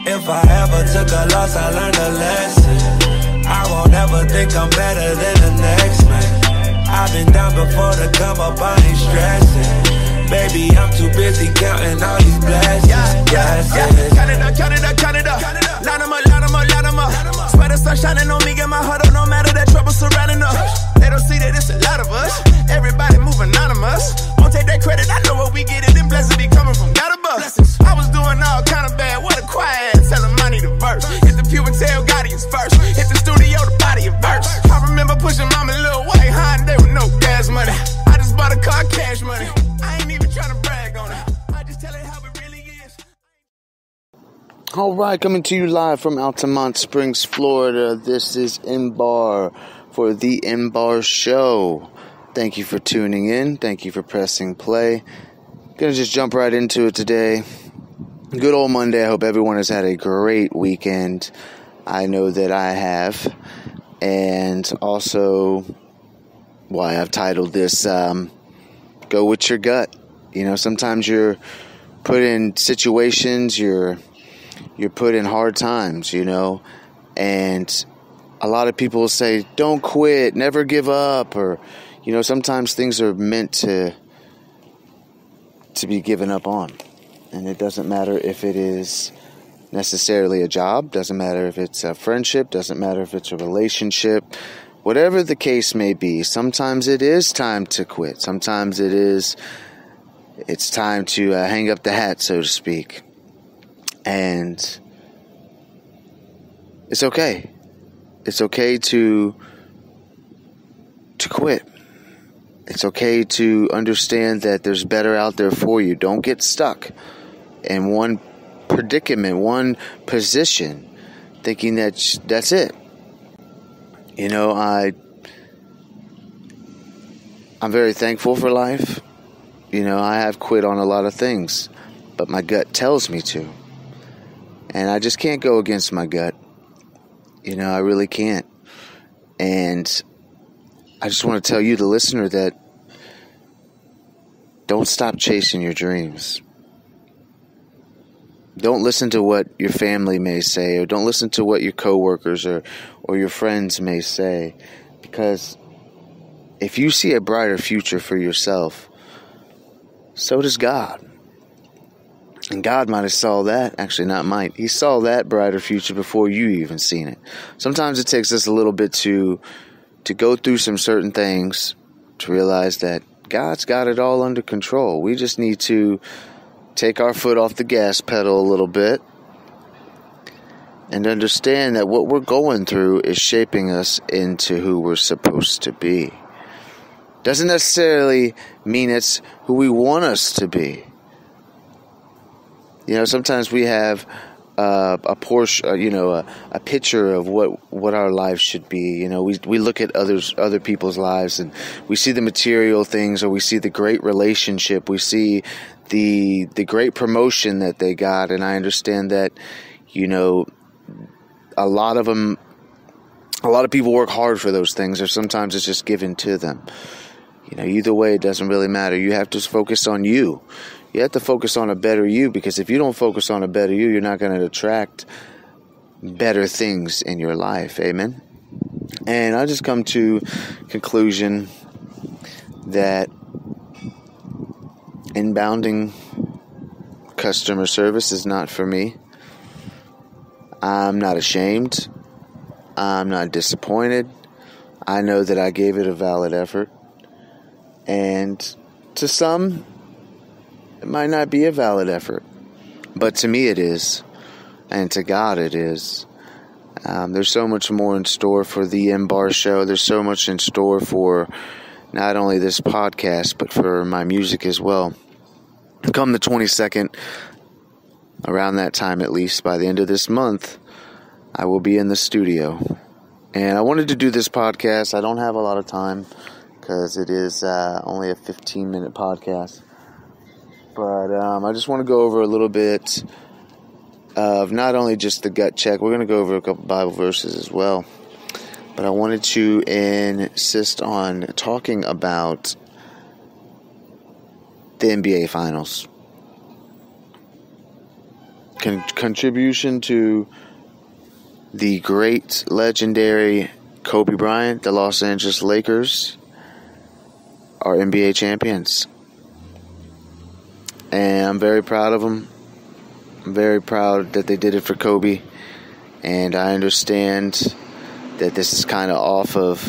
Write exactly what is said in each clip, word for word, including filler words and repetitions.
If I ever took a loss, I learned a lesson. I won't ever think I'm better than the next man. I've been down before to come up, I ain't stressing. Baby, I'm too busy counting all these blessings. Yeah, yeah, yeah. Count it up, count it up, count it up. Line them up, line them up, line them up. Swear the sun shining on me, get my heart up, no matter that trouble surrounding us. They don't see that it's a lot of us. Everybody move anonymous. Won't take that credit, I know what we get it. Them blessings be coming from God above. I was doing all kind of bad, what a quiet ass. Tell him I need a verse. Hit the pew and tell God he's first. Hit the studio, the body of verse. I remember pushing mama little white Hyundai with no gas money. I just bought a car, cash money. I ain't even trying to brag on it. I just tell it how it really is. All right, coming to you live from Altamont Springs, Florida. This is M-Bar for the M-Bar Show. Thank you for tuning in. Thank you for pressing play. Gonna just jump right into it today. Good old Monday. I hope everyone has had a great weekend. I know that I have. And also, why I've titled this, um, Go With Your Gut. You know, sometimes you're put in situations, you're you're put in hard times, you know, and a lot of people will say, don't quit, never give up, or, you know, sometimes things are meant to to be given up on. And it doesn't matter if it is necessarily a job, doesn't matter if it's a friendship, doesn't matter if it's a relationship, whatever the case may be. Sometimes it is time to quit. Sometimes it is, it's time to uh, hang up the hat, so to speak. And it's okay. It's okay to to quit. It's okay to understand that there's better out there for you. Don't get stuck in one predicament, one position, thinking that that's it. You know, I I'm very thankful for life. You know, I have quit on a lot of things, but my gut tells me to. And I just can't go against my gut. You know, I really can't. And I just want to tell you, the listener, that don't stop chasing your dreams. Don't listen to what your family may say, or don't listen to what your coworkers or, or your friends may say. Because if you see a brighter future for yourself, so does God. And God might have saw that. Actually, not might. He saw that brighter future before you even seen it. Sometimes it takes us a little bit to to go through some certain things to realize that God's got it all under control. We just need to take our foot off the gas pedal a little bit and understand that what we're going through is shaping us into who we're supposed to be. Doesn't necessarily mean it's who we want us to be. You know, sometimes we have uh, a portion, uh, you know, a, a picture of what, what our life should be. You know, we we look at others, other people's lives, and we see the material things, or we see the great relationship, we see the the great promotion that they got. And I understand that, you know, a lot of them, a lot of people work hard for those things, or sometimes it's just given to them. You know, either way, it doesn't really matter. You have to focus on you. You have to focus on a better you, because if you don't focus on a better you, you're not going to attract better things in your life. Amen. And I just come to conclusion that inbounding customer service is not for me. I'm not ashamed. I'm not disappointed. I know that I gave it a valid effort. And to some, it might not be a valid effort, but to me it is, and to God it is. Um, there's so much more in store for the M-Bar Show. There's so much in store for not only this podcast, but for my music as well. Come the twenty-second, around that time at least, by the end of this month, I will be in the studio. And I wanted to do this podcast. I don't have a lot of time, because it is uh, only a fifteen-minute podcast. But um, I just want to go over a little bit of not only just the gut check. We're going to go over a couple Bible verses as well. But I wanted to insist on talking about the N B A Finals. con- contribution to the great, legendary Kobe Bryant, the Los Angeles Lakers are N B A champions. And I'm very proud of them. I'm very proud that they did it for Kobe. And I understand that this is kind of off of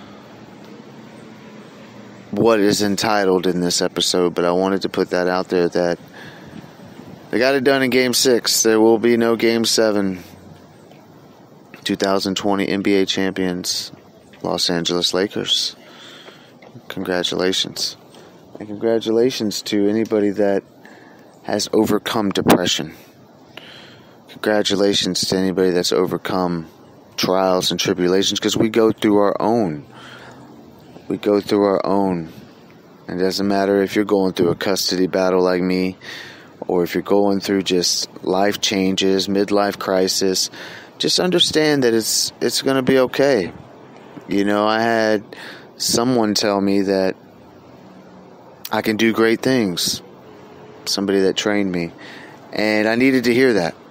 what is entitled in this episode, but I wanted to put that out there that they got it done in Game six. There will be no Game seven. twenty twenty N B A champions, Los Angeles Lakers. Congratulations. And congratulations to anybody that has overcome depression. Congratulations to anybody that's overcome trials and tribulations, because we go through our own. We go through our own. It doesn't matter if you're going through a custody battle like me, or if you're going through just life changes, midlife crisis. Just understand that it's it's going to be okay. You know, I had someone tell me that I can do great things. Somebody that trained me. And I needed to hear that.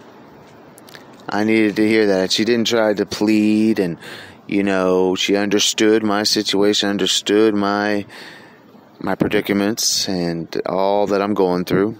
I needed to hear that. She didn't try to plead, and, you know, she understood my situation, understood my my predicaments and all that I'm going through.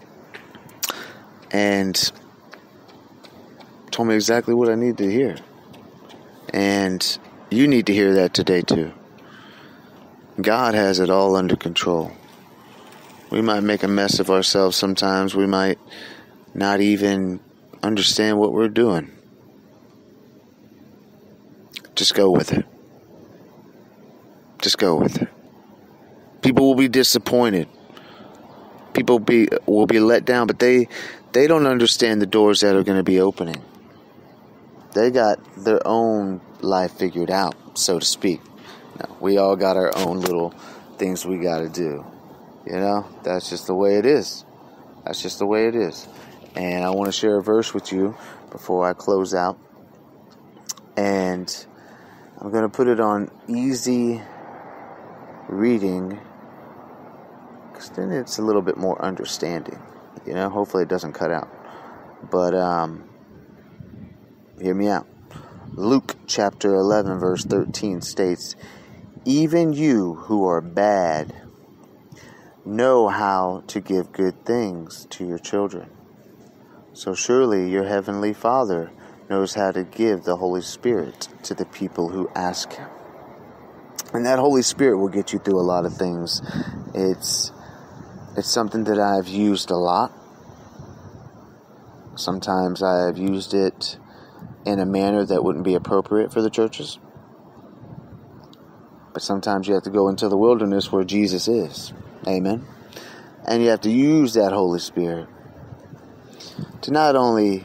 And told me exactly what I need to hear. And you need to hear that today too. God has it all under control. We might make a mess of ourselves sometimes. We might not even understand what we're doing. Just go with it. Just go with it. People will be disappointed. People be will be let down, but they they don't understand the doors that are going to be opening. They got their own life figured out, so to speak. No, we all got our own little things we got to do. You know, that's just the way it is. That's just the way it is. And I want to share a verse with you before I close out. And I'm going to put it on easy reading, because then it's a little bit more understanding. You know, hopefully it doesn't cut out. But, um... hear me out. Luke chapter eleven verse thirteen states, "Even you who are bad know how to give good things to your children. So surely your heavenly Father knows how to give the Holy Spirit to the people who ask Him." And that Holy Spirit will get you through a lot of things. It's it's something that I've used a lot. Sometimes I've used it in a manner that wouldn't be appropriate for the churches. But sometimes you have to go into the wilderness where Jesus is. Amen. And you have to use that Holy Spirit to not only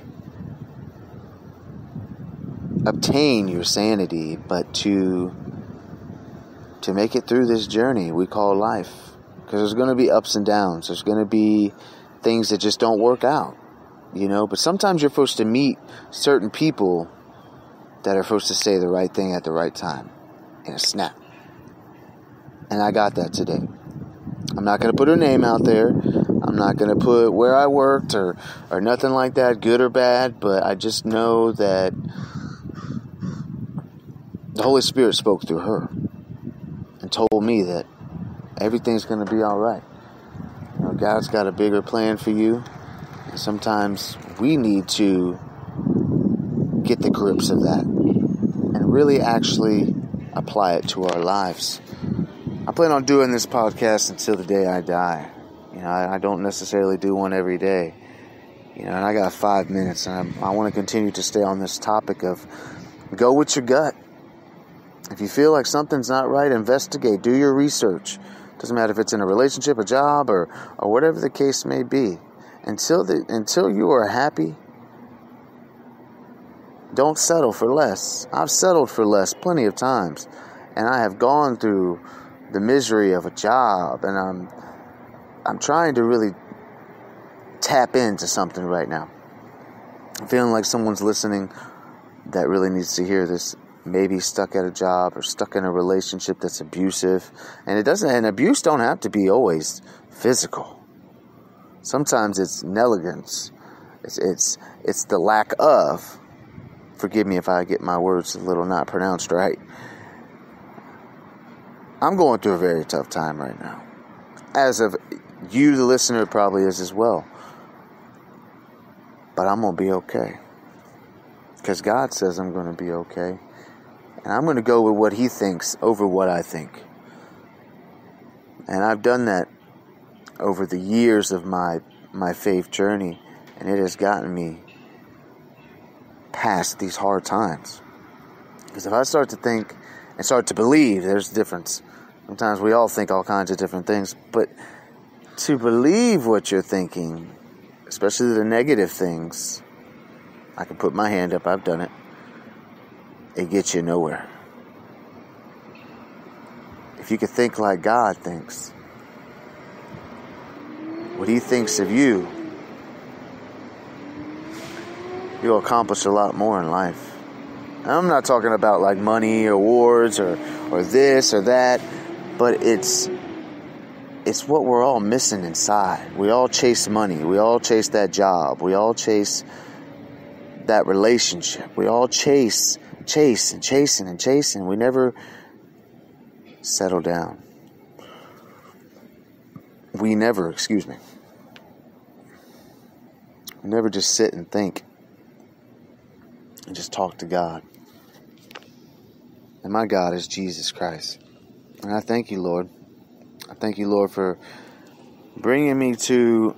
obtain your sanity, but to to make it through this journey we call life. Because there's going to be ups and downs. There's going to be things that just don't work out. You know, but sometimes you're supposed to meet certain people that are supposed to say the right thing at the right time in a snap. And I got that today. I'm not going to put her name out there. I'm not going to put where I worked or, or nothing like that, good or bad. But I just know that the Holy Spirit spoke through her and told me that everything's going to be all right. You know, God's got a bigger plan for you. Sometimes we need to get the grips of that and really actually apply it to our lives. I plan on doing this podcast until the day I die. You know, I, I don't necessarily do one every day. You know, and I got five minutes, and I, I want to continue to stay on this topic of go with your gut. If you feel like something's not right, investigate, do your research. Doesn't matter if it's in a relationship, a job, or or whatever the case may be. Until the until you are happy, don't settle for less. I've settled for less plenty of times, and I have gone through the misery of a job, and I'm I'm trying to really tap into something right now. I'm feeling like someone's listening that really needs to hear this. Maybe stuck at a job or stuck in a relationship that's abusive, and it doesn't. And abuse don't have to be always physical. Sometimes it's negligence. It's, it's, it's the lack of, forgive me if I get my words a little not pronounced right. I'm going through a very tough time right now. As of you, the listener, probably is as well. But I'm going to be okay. Because God says I'm going to be okay. And I'm going to go with what He thinks over what I think. And I've done that over the years of my, my faith journey. And it has gotten me past these hard times. Because if I start to think and start to believe, there's a difference. Sometimes we all think all kinds of different things. But to believe what you're thinking, especially the negative things, I can put my hand up, I've done it. It gets you nowhere. If you could think like God thinks, what He thinks of you, you'll accomplish a lot more in life. And I'm not talking about like money or awards or, or this or that, but it's it's what we're all missing inside. We all chase money. We all chase that job. We all chase that relationship. We all chase, chase and chasing and chasing. We never settle down. We never, excuse me. We never just sit and think and just talk to God. And my God is Jesus Christ. And I thank you, Lord. I thank you, Lord, for bringing me to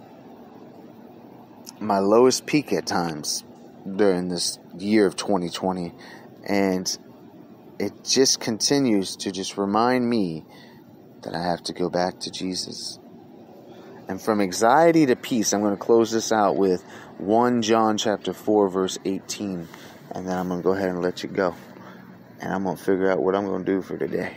my lowest peak at times during this year of twenty twenty. And it just continues to just remind me that I have to go back to Jesus. And from anxiety to peace, I'm going to close this out with First John chapter four, verse eighteen. And then I'm going to go ahead and let you go. And I'm going to figure out what I'm going to do for today.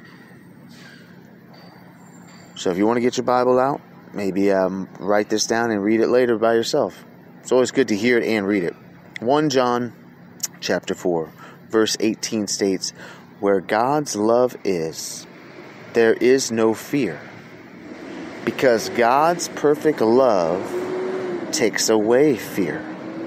So if you want to get your Bible out, maybe um, write this down and read it later by yourself. It's always good to hear it and read it. First John chapter four, verse eighteen states, "Where God's love is, there is no fear. Because God's perfect love takes away fear.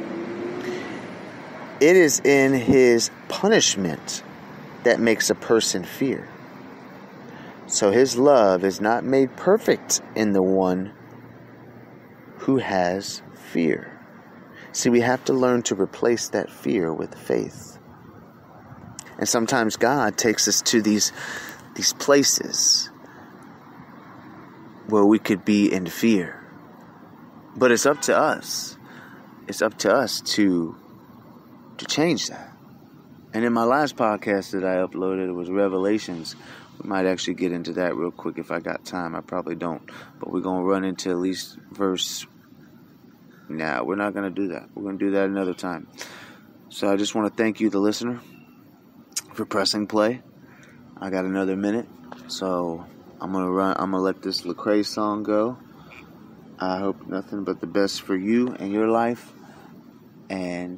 It is in His punishment that makes a person fear. So His love is not made perfect in the one who has fear." See, we have to learn to replace that fear with faith. And sometimes God takes us to these, these places where we could be in fear. But it's up to us. It's up to us to, to change that. And in my last podcast that I uploaded, it was Revelations. We might actually get into that real quick if I got time. I probably don't. But we're going to run into at least verse... Nah, we're not going to do that. We're going to do that another time. So I just want to thank you, the listener, for pressing play. I got another minute. So I'm going to run. I'm going to let this Lecrae song go. I hope nothing but the best for you and your life. And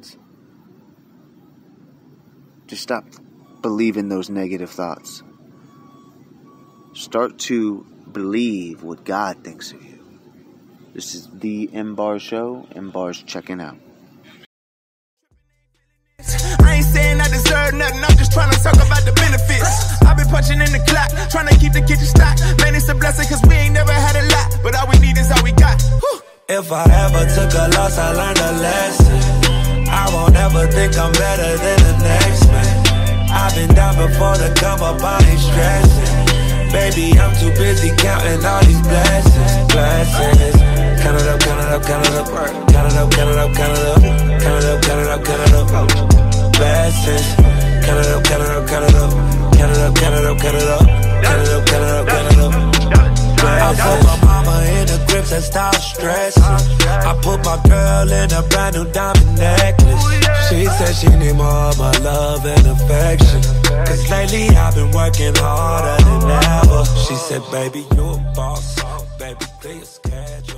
just stop believing those negative thoughts. Start to believe what God thinks of you. This is the M-Bar Show. M-Bar's checking out. I ain't saying I deserve nothing, I'm just trying to talk about the benefits. I've been punching in the clock, trying to keep the kitchen stocked. Man, it's a blessing cause we ain't never had a lot, but all we need is all we got. Whew. If I ever took a loss, I learned a lesson. I won't ever think I'm better than the next man. I've been down before to come up, I ain't stressing. Baby, I'm too busy counting all these blessings, blessings. Count it up, count it up, count it up, count it up, count it up, count it up, count it up, count it up, count it up, blessings. Count it up, count it up, count it up, count it up, count it up, count it up, count it up, count it up, count it up. I put my mama in the grips and stop stressing. I put my girl in a brand new diamond necklace. She said she need more of my love and affection. Cause lately I've been working harder than ever. She said, baby, you a boss, baby, please catch